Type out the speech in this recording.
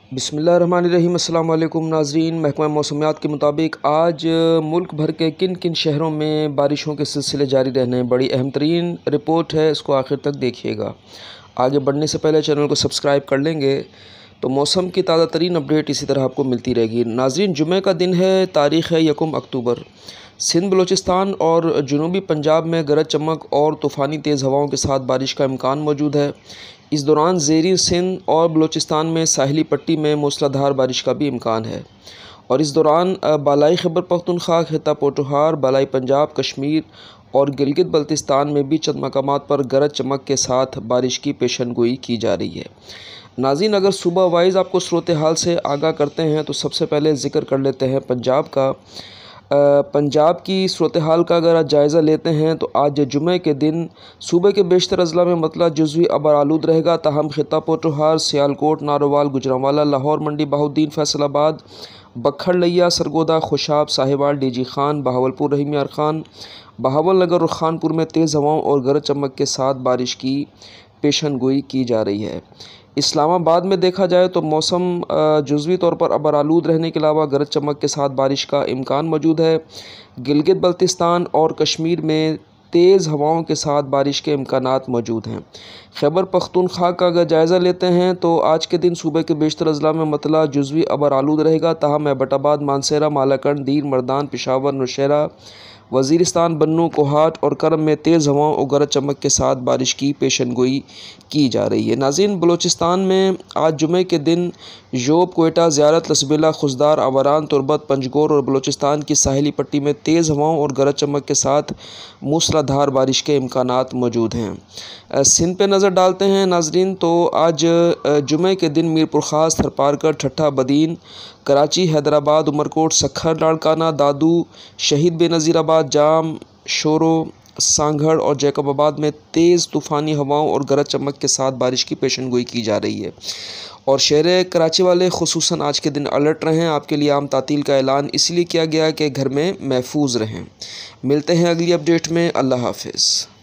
बिस्मिल्लाहिर्रहमानिर्रहीम। अस्सलाम वालेकुम नाज़रीन। महकमा मौसमियात के मुताबिक आज मुल्क भर के किन किन शहरों में बारिशों के सिलसिले जारी रहने बड़ी अहम तरीन रिपोर्ट है, इसको आखिर तक देखिएगा। आगे बढ़ने से पहले चैनल को सब्सक्राइब कर लेंगे तो मौसम की ताज़ा तरीन अपडेट इसी तरह आपको मिलती रहेगी। नाज़रीन, जुमे का दिन है, तारीख़ है 1 अक्टूबर। सिंध, बलोचिस्तान और जनूबी पंजाब में गरज चमक और तूफ़ानी तेज़ हवाओं के साथ बारिश का इम्कान मौजूद है। इस दौरान ज़ेरी सिंध और बलोचिस्तान में साहिली पट्टी में मूसलाधार बारिश का भी इम्कान है। और इस दौरान बालाई खैबर पख्तूनख्वा, खिता पोठोहार, बालाई पंजाब, कश्मीर और गिलगित बल्तिस्तान में भी चंद मकामात पर गरज चमक के साथ बारिश की पेशन गोई की जा रही है। नाज़रीन, अगर सुबह वाइज आपको सूरत हाल से आगाह करते हैं तो सबसे पहले ज़िक्र कर लेते हैं पंजाब का। पंजाब की सूरत हाल का अगर आज जायज़ा लेते हैं तो आज जुमे के दिन सूबे के बेशतर अजला में मतलब जुज़वी अबर आलूद रहेगा। ताहम खिता पोठोहार, सियालकोट, नारोवाल, गुजरांवाला, लाहौर मंडी, बहाउद्दीन, फैसलाबाद, बखर लिया, सरगोदा, खुशाब, साहिवाल, डीजी खान, बहावलपुर, रहीम यार खान, बहावल नगर और खानपुर में तेज़ हवाओं और गरज चमक के साथ बारिश की पेशन गोई की जा रही है। इस्लामाबाद में देखा जाए तो मौसम जुज़वी तौर पर अबर आलूद रहने के अलावा गरज चमक के साथ बारिश का इम्कान मौजूद है। गिलगित बल्तिस्तान और कश्मीर में तेज़ हवाओं के साथ बारिश के इम्कानात मौजूद हैं। खैबर पख्तूनख्वा का अगर जायज़ा लेते हैं तो आज के दिन सूबे के बेशतर अजला में मतला जुज़वी अबर आलूद रहेगा। ताहम एबटाबाद, मानसेरा, मालाकंड, दीर, मर्दान, पेशावर, नौशहरा, वज़ीरिस्तान, बन्नू, कोहाट और करम में तेज़ हवाओं और गरज चमक के साथ बारिश की पेशन गोई की जा रही है। नाज़रीन, बलोचिस्तान में आज जुमे के दिन योब, कोयटा, ज़ियारत, लसबेला, खुशदार, आवारान, तुरबत, पंजगोर और बलोचिस्तान की साहिली पट्टी में तेज़ हवाओं और गरज चमक के साथ मूसलाधार बारिश के इम्कानात मौजूद हैं। सिंध पे नज़र डालते हैं नाज़रीन, तो आज जुमे के दिन मीरपुर ख़ास, थरपारकर, ठट्ठा, बदीन, कराची, हैदराबाद, उमरकोट, सखर, लाड़काना, दादू, शहीद बेनज़ीराबाद, जाम, शोरो, सांगढ़ और जैकबाबाद में तेज़ तूफ़ानी हवाओं और गरज चमक के साथ बारिश की पेशन गोई की जा रही है। और शहर कराची वाले खुसूसन आज के दिन अलर्ट रहें। आपके लिए आम तातील का ऐलान इसलिए किया गया कि घर में महफूज रहें। मिलते हैं अगली अपडेट में। अल्लाह हाफ़िज़।